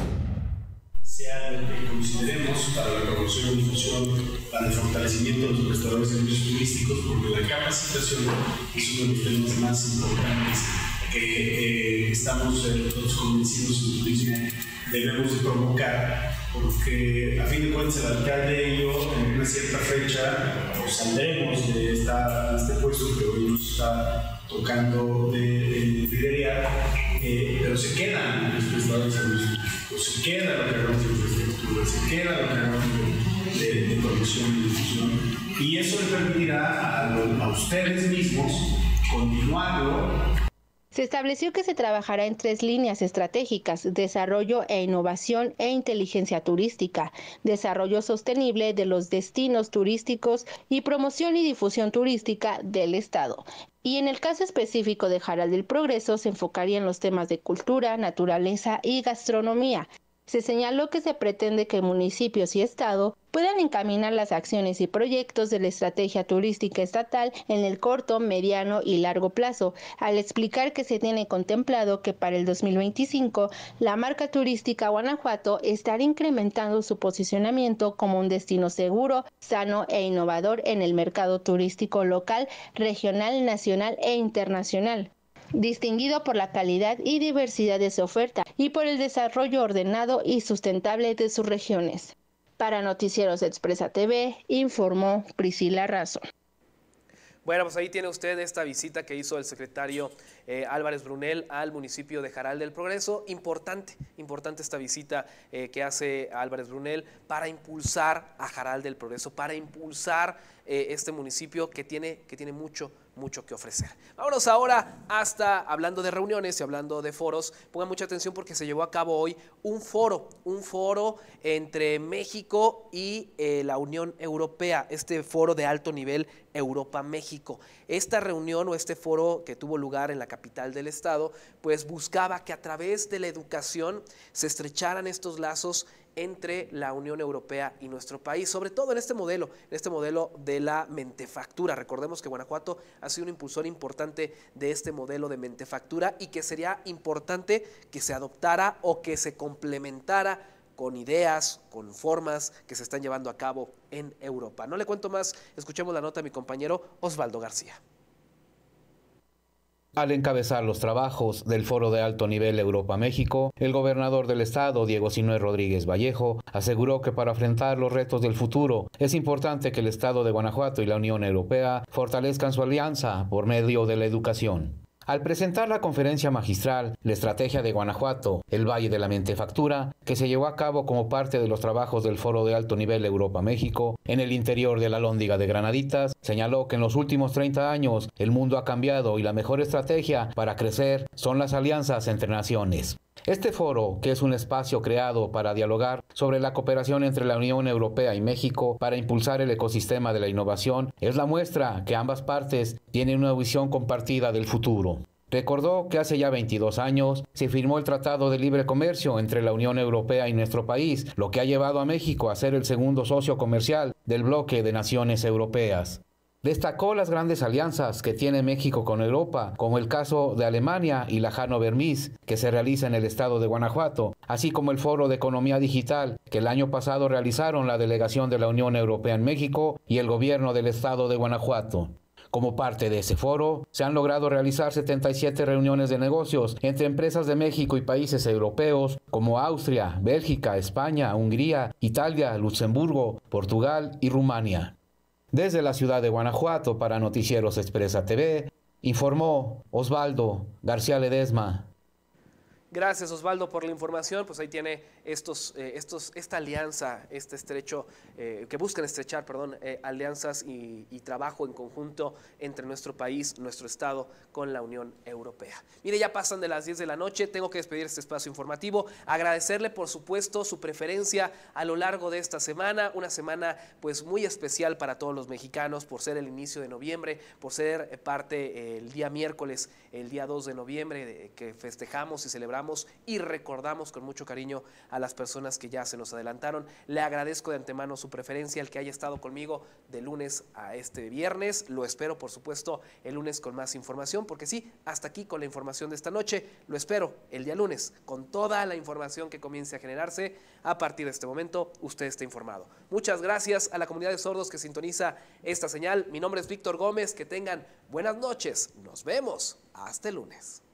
Sea lo que consideremos para la promoción y difusión, para el fortalecimiento de los prestadores de servicios turísticos, porque la capacitación es uno de los temas más importantes que estamos todos convencidos en el turismo debemos de provocar, porque a fin de cuentas el alcalde y yo en una cierta fecha pues, saldremos de este puesto que hoy nos está tocando de liderar, pero se quedan los prestadores de servicios, se queda lo que hagamos de infraestructura, se queda lo que hagamos de promoción y difusión, y eso le permitirá a ustedes mismos continuarlo. Se estableció que se trabajará en 3 líneas estratégicas: desarrollo e innovación e inteligencia turística, desarrollo sostenible de los destinos turísticos y promoción y difusión turística del Estado. Y en el caso específico de Jaral del Progreso se enfocaría en los temas de cultura, naturaleza y gastronomía. Se señaló que se pretende que municipios y Estado puedan encaminar las acciones y proyectos de la estrategia turística estatal en el corto, mediano y largo plazo, al explicar que se tiene contemplado que para el 2025 la marca turística Guanajuato estará incrementando su posicionamiento como un destino seguro, sano e innovador en el mercado turístico local, regional, nacional e internacional, distinguido por la calidad y diversidad de su oferta y por el desarrollo ordenado y sustentable de sus regiones. Para Noticieros Expresa TV, informó Priscila Razo. Bueno, pues ahí tiene usted esta visita que hizo el secretario Álvarez Brunel al municipio de Jaral del Progreso. Importante esta visita que hace Álvarez Brunel para impulsar a Jaral del Progreso, para impulsar este municipio que tiene mucho que ofrecer. Vámonos ahora hasta, hablando de reuniones y hablando de foros, pongan mucha atención porque se llevó a cabo hoy un foro entre México y la Unión Europea, este foro de alto nivel Europa-México. Esta reunión o este foro que tuvo lugar en la capital del estado, pues buscaba que a través de la educación se estrecharan estos lazos entre la Unión Europea y nuestro país, sobre todo en este modelo de la mentefactura. Recordemos que Guanajuato ha sido un impulsor importante de este modelo de mentefactura y que sería importante que se adoptara o que se complementara con ideas, con formas que se están llevando a cabo en Europa. No le cuento más, escuchemos la nota de mi compañero Osvaldo García. Al encabezar los trabajos del Foro de Alto Nivel Europa-México, el gobernador del estado, Diego Sinue Rodríguez Vallejo, aseguró que para enfrentar los retos del futuro es importante que el estado de Guanajuato y la Unión Europea fortalezcan su alianza por medio de la educación. Al presentar la conferencia magistral, la estrategia de Guanajuato, el Valle de la Mentefactura, que se llevó a cabo como parte de los trabajos del Foro de Alto Nivel Europa-México, en el interior de la Lóndiga de Granaditas, señaló que en los últimos 30 años el mundo ha cambiado y la mejor estrategia para crecer son las alianzas entre naciones. Este foro, que es un espacio creado para dialogar sobre la cooperación entre la Unión Europea y México para impulsar el ecosistema de la innovación, es la muestra que ambas partes tienen una visión compartida del futuro. Recordó que hace ya 22 años se firmó el Tratado de Libre Comercio entre la Unión Europea y nuestro país, lo que ha llevado a México a ser el segundo socio comercial del bloque de naciones europeas. Destacó las grandes alianzas que tiene México con Europa, como el caso de Alemania y la Hannover Messe, que se realiza en el estado de Guanajuato, así como el Foro de Economía Digital, que el año pasado realizaron la delegación de la Unión Europea en México y el gobierno del estado de Guanajuato. Como parte de ese foro, se han logrado realizar 77 reuniones de negocios entre empresas de México y países europeos como Austria, Bélgica, España, Hungría, Italia, Luxemburgo, Portugal y Rumania. Desde la ciudad de Guanajuato para Noticieros Expresa TV, informó Osvaldo García Ledesma. Gracias, Osvaldo, por la información. Pues ahí tiene esta alianza, este estrecho, que buscan estrechar, alianzas y trabajo en conjunto entre nuestro país, nuestro estado, con la Unión Europea. Mire, ya pasan de las 10 de la noche, tengo que despedir este espacio informativo, agradecerle, por supuesto, su preferencia a lo largo de esta semana, una semana pues muy especial para todos los mexicanos, por ser el inicio de noviembre, por ser parte el día miércoles, el día 2 de noviembre, que festejamos y celebramos y recordamos con mucho cariño a las personas que ya se nos adelantaron. Le agradezco de antemano su preferencia, el que haya estado conmigo de lunes a este viernes. Lo espero, por supuesto, el lunes con más información, porque sí, hasta aquí con la información de esta noche. Lo espero el día lunes con toda la información que comience a generarse. A partir de este momento, usted está informado. Muchas gracias a la comunidad de sordos que sintoniza esta señal. Mi nombre es Víctor Gómez. Que tengan buenas noches. Nos vemos. Hasta el lunes.